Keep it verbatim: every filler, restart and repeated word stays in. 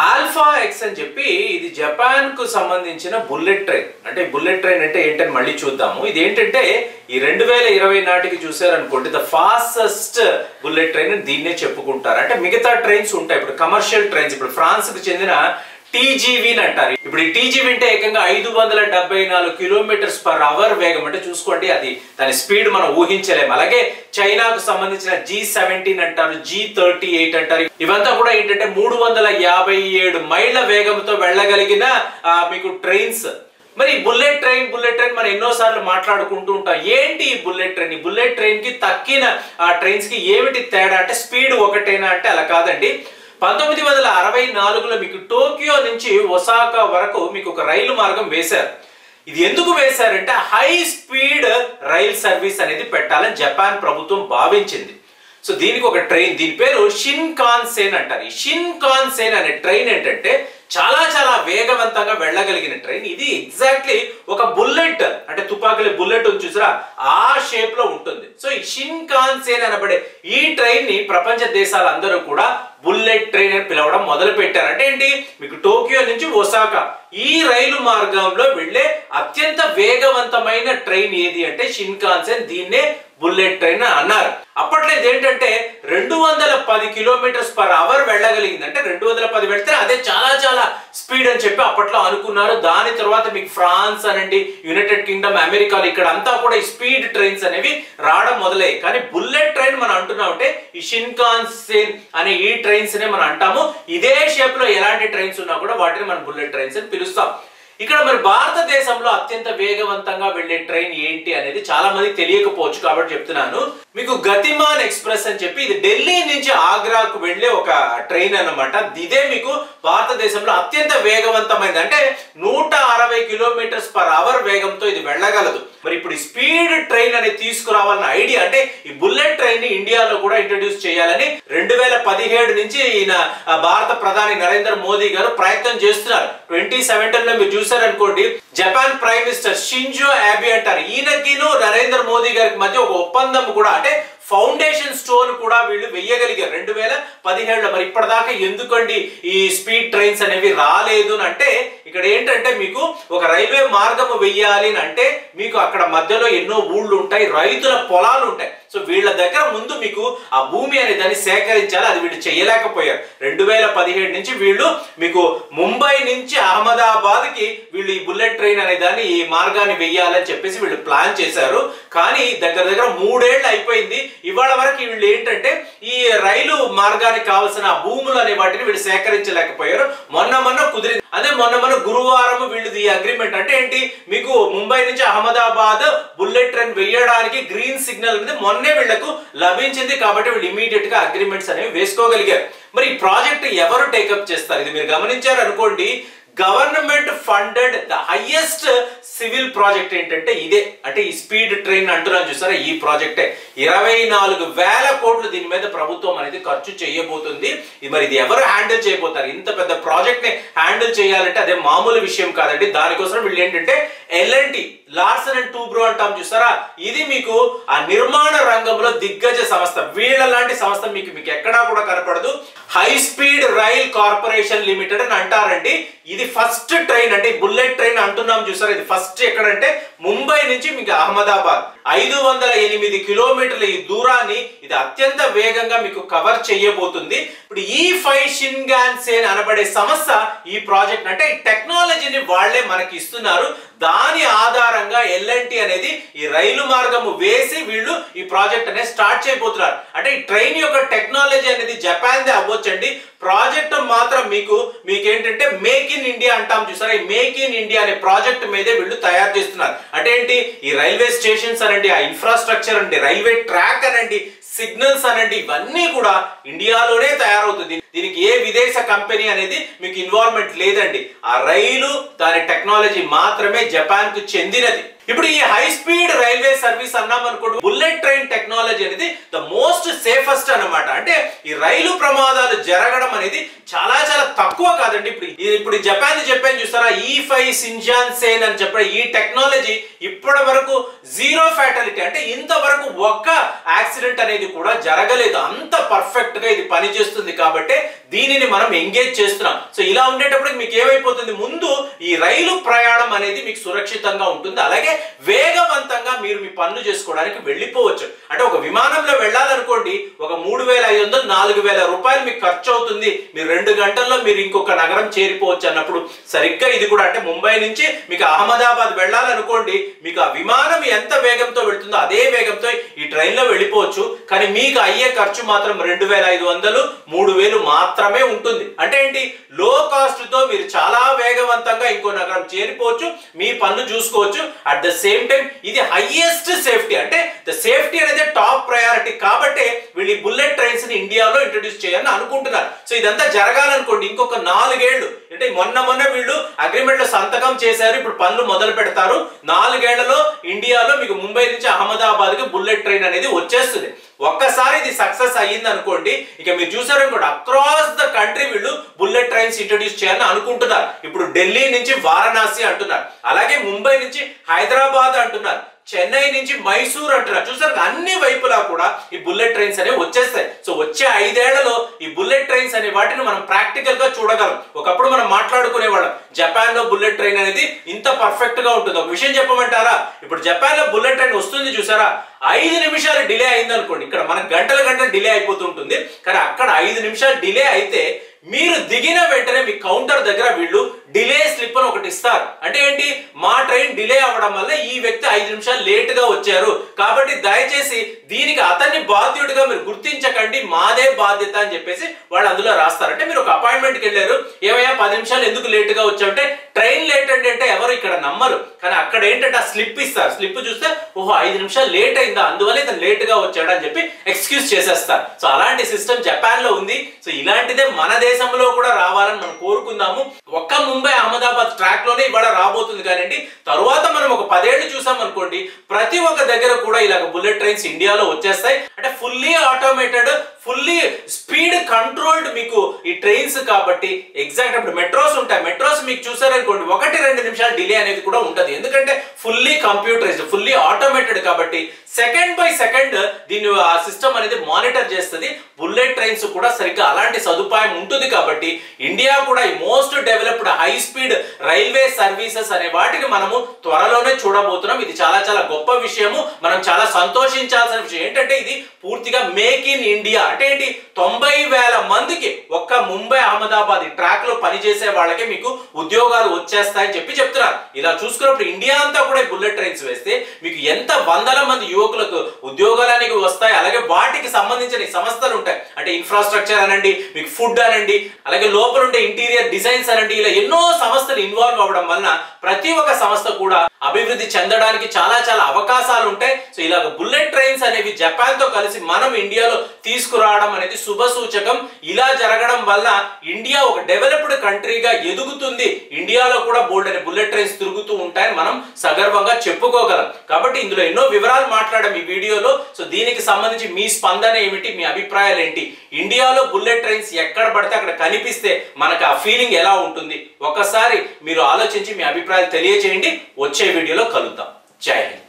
Alpha X అని చెప్పి ఇది జపాన్ కు సంబంధించిన బుల్లెట్ ట్రైన్. అంటే బుల్లెట్ ట్రైన్ అంటే ఏంటని మళ్ళీ చూద్దాము. ఇది ఏంటంటే ఈ రెండు వేల ఇరవై నాటికి చూసారనుకోండి ద ఫాస్టెస్ట్ బుల్లెట్ ట్రైన్ దీన్నే చెప్పుకుంటారు. అంటే మిగతా ట్రైన్స్ ఉంటాయి, ఇప్పుడు కమర్షియల్ ట్రైన్స్, ఇప్పుడు ఫ్రాన్స్ కు చెందిన టీజీవీ అంటారు. ఇప్పుడు ఈ టీజీవీ అంటే ఏకంగా ఐదు వందల డెబ్బై నాలుగు కిలోమీటర్స్ పర్ అవర్ వేగం. అంటే చూసుకోండి, అది దాని స్పీడ్ మనం ఊహించలేము. అలాగే చైనాకు సంబంధించిన జీ సెవెంటీన్ అంటారు, జీ థర్టీ ఎయిట్ అంటారు. ఇవంతా కూడా ఏంటంటే మూడు వందల యాభై ఏడు మైళ్ళ వేగంతో వెళ్ళగలిగిన మీకు ట్రైన్స్. మరి బుల్లెట్ ట్రైన్ బుల్లెట్ ట్రైన్ మనం ఎన్నో సార్లు మాట్లాడుకుంటూ ఉంటాం. ఏంటి ఈ బుల్లెట్ ట్రైన్? ఈ బుల్లెట్ ట్రైన్ కి తక్కిన ట్రైన్స్ కి ఏమిటి తేడా? అంటే స్పీడ్ ఒకటేనా అంటే అలా కాదండి. పంతొమ్మిది వందల అరవై నాలుగులో మీకు టోక్యో నుంచి ఒసాకా వరకు మీకు ఒక రైలు మార్గం వేశారు. ఇది ఎందుకు వేశారంటే హై స్పీడ్ రైల్ సర్వీస్ అనేది పెట్టాలని జపాన్ ప్రభుత్వం భావించింది. సో దీనికి ఒక ట్రైన్, దీని పేరు షిన్కాన్సేన్ అంటారు. ఈ షిన్కాన్సేన్ అనే ట్రైన్ ఏంటంటే చాలా చాలా వేగవంతంగా వెళ్ళగలిగిన ట్రైన్. ఇది ఎగ్జాక్ట్లీ ఒక బుల్లెట్, అంటే తుపాకుల బుల్లెట్ ఉంది చూసారా, ఆ షేప్ లో ఉంటుంది. సో ఈ షిన్కాన్సేన్ అనబడే ఈ ట్రైన్ ని ప్రపంచ దేశాలందరూ కూడా బుల్లెట్ ట్రైన్ అని పిలవడం మొదలు పెట్టారు. అంటే ఏంటి, మీకు టోక్యో నుంచి ఒసాకా ఈ రైలు మార్గంలో వెళ్లే అత్యంత వేగవంతమైన ట్రైన్ ఏది అంటే షిన్కాన్సేన్. దీన్నే బుల్లెట్ ట్రైన్ అన్నారు. అప్పట్లో ఇదేంటంటే రెండు వందల పది కిలోమీటర్స్ పర్ అవర్ వెళ్ళగలిగింది. అంటే రెండు వందల పది వెళ్తే అదే చాలా చాలా స్పీడ్ అని చెప్పి అప్పట్లో అనుకున్నారు. దాని తర్వాత మీకు ఫ్రాన్స్ అనండి, యునైటెడ్ కింగ్డమ్, అమెరికాలు ఇక్కడ అంతా కూడా ఈ స్పీడ్ ట్రైన్స్ అనేవి రావడం మొదలయ్యాయి. కానీ బుల్లెట్ ట్రైన్ మనం అంటున్నాం అంటే ఈ షిన్కాన్సేన్ అనే ఈ ట్రైన్స్ నే మనం అంటాము. ఇదే షేప్ లో ఎలాంటి ట్రైన్స్ ఉన్నా కూడా వాటిని మనం బుల్లెట్ ట్రైన్స్ అని పిలుస్తాం. ఇక్కడ మరి భారతదేశంలో అత్యంత వేగవంతంగా వెళ్లే ట్రైన్ ఏంటి అనేది చాలా మందికి తెలియకపోవచ్చు, కాబట్టి చెప్తున్నాను. మీకు గతిమాన్ ఎక్స్ప్రెస్ అని చెప్పి ఇది ఢిల్లీ నుంచి ఆగ్రాకు వెళ్లే ఒక ట్రైన్ అన్నమాట. ఇదే మీకు భారతదేశంలో అత్యంత వేగవంతమైనది. అంటే నూట అరవై కిలోమీటర్స్ పర్ అవర్ వేగంతో ఇది వెళ్ళగలదు. మరి ఇప్పుడు ఈ స్పీడ్ ట్రైన్ అనేది తీసుకురావాలన్న ఐడియా, అంటే ఈ బుల్లెట్ ట్రైన్ ని ఇండియాలో కూడా ఇంట్రడ్యూస్ చేయాలని రెండు వేల పదిహేడు నుంచి ఈయన భారత ప్రధాని నరేంద్ర మోదీ గారు ప్రయత్నం చేస్తున్నారు. ట్వంటీ సెవెంటీన్ లో మీరు చూసారనుకోండి, Japan prime minister Shinzo Abe అంటారు, ఈయనకిను నరేంద్ర మోదీ గారికి మధ్య ఒక ఒప్పందం కూడా, అంటే ఫౌండేషన్ స్టోన్ కూడా వీళ్ళు వెయ్యగలిగారు రెండు వేల పదిహేడులో. మరి ఇప్పటిదాకా ఎందుకండి ఈ స్పీడ్ ట్రైన్స్ అనేవి రాలేదు అంటే ఇక్కడ ఏంటంటే మీకు ఒక రైల్వే మార్గం వెయ్యాలి అంటే మీకు అక్కడ మధ్యలో ఎన్నో ఊళ్ళు ఉంటాయి, రైతుల పొలాలు ఉంటాయి. సో వీళ్ళ దగ్గర ముందు మీకు ఆ భూమి అనే దాన్ని సేకరించాలి. అది వీళ్ళు చేయలేకపోయారు. రెండు వేల పదిహేడు నుంచి వీళ్ళు మీకు ముంబై నుంచి అహ్మదాబాద్ కి వీళ్ళు ఈ బుల్లెట్ ట్రైన్ అనే దాన్ని ఈ మార్గాన్ని వెయ్యాలని చెప్పేసి వీళ్ళు ప్లాన్ చేశారు. కానీ దగ్గర దగ్గర మూడేళ్లు అయిపోయింది. ఇవాళ వరకు వీళ్ళు ఏంటంటే ఈ రైలు మార్గానికి కావాల్సిన భూములు అనే వాటిని వీళ్ళు సేకరించలేకపోయారు. మొన్న మొన్న కుదిరింది. అదే మొన్న మొన్న గురువారం వీళ్ళది ఈ అగ్రిమెంట్, అంటే ఏంటి, మీకు ముంబై నుంచి అహ్మదాబాద్ బుల్లెట్ ట్రైన్ వేయడానికి గ్రీన్ సిగ్నల్ అనేది మొన్నే వీళ్లకు లభించింది. కాబట్టి వీళ్ళు ఇమీడియట్ గా అగ్రిమెంట్స్ అనేవి వేసుకోగలిగారు. మరి ఈ ప్రాజెక్ట్ ఎవరు టేకప్ చేస్తారు? ఇది మీరు గమనించారు అనుకోండి, government funded the highest civil project ఏంటంటే ఇదే. అంటే ఈ స్పీడ్ ట్రైన్ అంటున్నాను చూసారా, ఈ ప్రాజెక్టే ఇరవై నాలుగు వేల కోట్లు దీని మీద ప్రభుత్వం అనేది ఖర్చు చేయబోతుంది. మరి ఇది ఎవరు హ్యాండిల్ చేయబోతారు? ఇంత పెద్ద ప్రాజెక్ట్ ని హ్యాండిల్ చేయాలంటే అదే మామూలు విషయం కాదండి. దానికోసం వీళ్ళు ఏంటంటే L and T, Larsen and Toubro అంటాం చూసారా, ఇది మీకు ఆ నిర్మాణ రంగంలో దిగ్గజ సంస్థ. వీళ్ళ లాంటి సంస్థ మీకు మీకు ఎక్కడా కూడా కనపడదు. High speed rail corporation limited అని అంటారండి. ఇది ఫస్ట్ ట్రైన్, అంటే బుల్లెట్ ట్రైన్ అంటున్నాం చూసారా, ఇది ఫస్ట్ ఎక్కడంటే ముంబై నుంచి మీకు అహ్మదాబాద్ ఐదు వందల ఎనిమిది కిలోమీటర్ల ఈ దూరాన్ని ఇది అత్యంత వేగంగా మీకు కవర్ చేయబోతుంది. ఇప్పుడు ఈ ఫైవ్ షిన్కాన్సేన్ అనబడే సంస్థ ఈ ప్రాజెక్ట్, అంటే ఈ టెక్నాలజీని వాళ్లే మనకి ఇస్తున్నారు. దాని ఆధారంగా ఎల్ అండ్ టి అనేది ఈ రైలు మార్గము వేసి వీళ్ళు ఈ ప్రాజెక్ట్ అనేది స్టార్ట్ చేయబోతున్నారు. అంటే ఈ ట్రైన్ యొక్క టెక్నాలజీ అనేది జపాన్ దే అవ్వచ్చండి. ప్రాజెక్ట్ మాత్రం మీకు మీకేంటంటే మేక్ ఇన్ ఇండియా అంటాం చూసారా, ఈ మేక్ ఇన్ ఇండియా అనే ప్రాజెక్ట్ మీదే వీళ్ళు తయారు చేస్తున్నారు. అంటే ఏంటి, ఈ రైల్వే స్టేషన్స్ అనండి, ఆ ఇన్ఫ్రాస్ట్రక్చర్ అండి, రైల్వే ట్రాక్ అనండి, సిగ్నల్స్ అనండి, ఇవన్నీ కూడా ఇండియాలోనే తయారవుతుంది. దీనికి ఏ విదేశ కంపెనీ అనేది మీకు ఇన్వాల్వ్మెంట్ లేదండి. ఆ రైలు దాని టెక్నాలజీ మాత్రమే జపాన్ కు చెందినది. ఇప్పుడు ఈ హై స్పీడ్ రైల్వే సర్వీస్ అన్నాం అనుకోండి, బుల్లెట్ ట్రైన్ టెక్నాలజీ అనేది ద మోస్ట్ సేఫెస్ట్ అన్నమాట. అంటే ఈ రైలు ప్రమాదాలు జరగడం అనేది చాలా చాలా తక్కువ కాదండి. ఇప్పుడు ఇప్పుడు జపాన్ చెప్పాను చూసారా, ఈ ఫైవ్ షిన్కాన్సేన్ అని చెప్పే ఈ టెక్నాలజీ ఇప్పటి వరకు జీరో ఫ్యాటాలిటీ, అంటే ఇంతవరకు ఒక్క యాక్సిడెంట్ అనేది కూడా జరగలేదు. అంత పర్ఫెక్ట్ గా ఇది పనిచేస్తుంది. కాబట్టి దీనిని మనం ఎంగేజ్ చేస్తున్నాం. సో ఇలా ఉండేటప్పుడు మీకు ఏమైపోతుంది, ముందు ఈ రైలు ప్రయాణం అనేది మీకు సురక్షితంగా ఉంటుంది, అలాగే వేగవంతంగా మీరు మీ పనులు చేసుకోవడానికి వెళ్ళిపోవచ్చు. అంటే ఒక విమానంలో వెళ్ళాలనుకోండి, ఒక మూడు వేల ఐదు వందలు నాలుగు వేల రూపాయలు మీకు ఖర్చు అవుతుంది, మీరు రెండు గంటల్లో మీరు ఇంకొక నగరం చేరిపోవచ్చు అన్నప్పుడు సరిగ్గా ఇది కూడా అంటే ముంబై నుంచి మీకు అహ్మదాబాద్ వెళ్ళాలనుకోండి, మీకు ఆ విమానం ఎంత వేగంతో వెళ్తుందో అదే వేగంతో ఈ ట్రైన్లో వెళ్ళిపోవచ్చు. కానీ మీకు అయ్యే ఖర్చు మాత్రం రెండు వేల ఐదు వందలు మూడు వేలు మాత్రమే ఉంటుంది. అంటే ఏంటి, లో కాస్ట్ తో మీరు చాలా వేగవంతంగా ఇంకో నగరం చేరిపోవచ్చు, మీ పనులు చూసుకోవచ్చు. అట్ ద సేమ్ టైం ఇది హైయెస్ట్ సేఫ్టీ, అంటే ద సేఫ్టీ అనేది టాప్ ప్రయారిటీ కాబట్టి వీళ్ళు బుల్లెట్ ట్రైన్స్ ని ఇండియాలో ఇంట్రొడ్యూస్ చేయాలని అనుకుంటున్నారు. సో ఇదంతా జరగాలనుకోండి ఇంకొక నాలుగేళ్లు, అంటే మొన్న మొన్న వీళ్ళు అగ్రిమెంట్ లో సంతకం చేశారు, ఇప్పుడు పనులు మొదలు పెడతారు. నాలుగేళ్లలో ఇండియాలో మీకు ముంబై నుంచి అహ్మదాబాద్ కి బుల్లెట్ ట్రైన్ అనేది వచ్చేస్తుంది. ఒక్కసారి ఇది సక్సెస్ అయ్యింది అనుకోండి, ఇక మీరు చూసారనుకోండి అక్రాస్ ద కంట్రీ వీళ్ళు బుల్లెట్ ట్రైన్స్ ఇంట్రొడ్యూస్ చేయాలని అనుకుంటున్నారు. ఇప్పుడు ఢిల్లీ నుంచి వారణాసి అంటున్నారు, అలాగే ముంబై నుంచి హైదరాబాద్ అంటున్నారు, చెన్నై నుంచి మైసూర్ అంటున్నారు. చూసారు, అన్ని వైపులా కూడా ఈ బుల్లెట్ ట్రైన్స్ అనేవి వచ్చేస్తాయి. సో వచ్చే ఐదేళ్లలో ఈ బుల్లెట్ ట్రైన్స్ అనే వాటిని మనం ప్రాక్టికల్ గా చూడగలం. ఒకప్పుడు మనం మాట్లాడుకునే వాళ్ళం జపాన్ లో బుల్లెట్ ట్రైన్ అనేది ఇంత పర్ఫెక్ట్ గా ఉంటుంది. ఒక విషయం చెప్పమంటారా, ఇప్పుడు జపాన్ లో బుల్లెట్ ట్రైన్ వస్తుంది చూసారా, ఐదు నిమిషాలు డిలే అయింది అనుకోండి, ఇక్కడ మనకు గంటల గంటల డిలే అయిపోతుంటుంది, కానీ అక్కడ ఐదు నిమిషాలు డిలే అయితే మీరు దిగిన వెంటనే మీ కౌంటర్ దగ్గర వీళ్ళు డిలే స్లిప్ అని ఒకటి ఇస్తారు. అంటే ఏంటి, మా ట్రైన్ డిలే అవ్వడం వల్ల ఈ వ్యక్తి ఐదు నిమిషాలు లేట్ గా వచ్చారు కాబట్టి దయచేసి దీనికి అతన్ని బాధ్యుడిగా మీరు గుర్తించకండి, మాదే బాధ్యత అని చెప్పేసి వాళ్ళు అందులో రాస్తారు. అంటే మీరు ఒక అపాయింట్మెంట్ కి వెళ్ళారు, ఏమయ్యా పది నిమిషాలు ఎందుకు లేట్ గా వచ్చావంటే ట్రైన్ లేట్ అండి అంటే ఎవరు ఇక్కడ నమ్మరు, కానీ అక్కడ ఏంటంటే ఆ స్లిప్ ఇస్తారు. స్లిప్ చూస్తే ఓహో ఐదు నిమిషాలు లేట్ అయిందా, అందువల్ల ఇతను లేట్ గా వచ్చాడు అని చెప్పి ఎక్స్క్యూజ్ చేసేస్తారు. సో అలాంటి సిస్టమ్ జపాన్ లో ఉంది. సో ఇలాంటిదే మన దేశంలో కూడా రావాలని మనం కోరుకుందాము. ఒక్క ముంబై అహ్మదాబాద్ ట్రాక్ లోనే ఇవాళ రాబోతుంది కానివ్వండి, తరువాత మనం ఒక పదేళ్లు చూసాం అనుకోండి, ప్రతి ఒక్క దగ్గర కూడా ఇలాగ బుల్లెట్ ట్రైన్స్ ఇండియాలో వచ్చేస్తాయి. అంటే fully automated, fully speed controlled మీకు ఈ ట్రైన్స్ కాబట్టి ఎగ్జాక్ట్ అప్పుడు మెట్రోస్ ఉంటాయి, మెట్రోస్ మీకు చూసారనుకోండి ఒకటి రెండు నిమిషాలు డిలే అనేది కూడా ఉంటుంది, ఎందుకంటే ఫుల్లీ కంప్యూటరైజ్డ్ ఫుల్లీ ఆటోమేటెడ్ కాబట్టి సెకండ్ బై సెకండ్ దీన్ని ఆ సిస్టమ్ అనేది మానిటర్ చేస్తుంది. బుల్లెట్ ట్రైన్స్ కూడా సరిగ్గా అలాంటి సదుపాయం ఉంటుంది కాబట్టి ఇండియా కూడా ఈ most developed high speed railway services అనే వాటిని మనము త్వరలోనే చూడబోతున్నాం. ఇది చాలా చాలా గొప్ప విషయము, మనం చాలా సంతోషించాల్సిన విషయం. ఏంటంటే ఇది పూర్తిగా మేక్ ఇన్ ఇండియా, అంటే ఏంటి, తొంభై వేల మందికి ఒక్క ముంబై అహ్మదాబాద్ ట్రాక్ లో పనిచేసే వాళ్ళకి మీకు ఉద్యోగాలు వచ్చేస్తాయని చెప్పి చెప్తున్నారు. ఇలా చూసుకున్నప్పుడు ఇండియా అంతా కూడా బుల్లెట్ ట్రైన్స్ వేస్తే మీకు ఎంత వందల మంది యువకులకు ఉద్యోగాలనికి వస్తాయి, అలాగే వాటికి సంబంధించిన సంస్థలు ఉంటాయి, అంటే ఇన్ఫ్రాస్ట్రక్చర్ అనండి, మీకు ఫుడ్ అనండి, అలాగే లోపల ఉండే ఇంటీరియర్ డిజైన్స్ అనండి, ఇలా ఎన్నో సంస్థలు ఇన్వాల్వ్ అవ్వడం వలన ప్రతి ఒక్క సంస్థ కూడా అభివృద్ధి చెందడానికి చాలా చాలా అవకాశాలు ఉంటాయి. సో ఇలాగ బుల్లెట్ ట్రైన్స్ అనేవి జపాన్ తో కలిసి మనం ఇండియాలో తీసుకురావడం అనేది శుభ సూచకం. ఇలా జరగడం వల్ల ఇండియా ఒక డెవలప్డ్ కంట్రీగా ఎదుగుతుంది, ఇండియాలో కూడా బోల్డ్ అనే బుల్లెట్ ట్రైన్స్ తిరుగుతూ ఉంటాయని మనం సగర్వంగా చెప్పుకోగలం. కాబట్టి ఇందులో ఎన్నో వివరాలు మాట్లాడాం ఈ వీడియోలో. సో దీనికి సంబంధించి మీ స్పందన ఏమిటి, మీ అభిప్రాయాలు ఏంటి, ఇండియాలో బుల్లెట్ ట్రైన్స్ ఎక్కడ పడితే అక్కడ కనిపిస్తే మనకు ఆ ఫీలింగ్ ఎలా ఉంటుంది, ఒకసారి మీరు ఆలోచించి మీ అభిప్రాయాలు తెలియజేయండి. వచ్చే వీడియోలో కలుద్దాం. జై హింద్.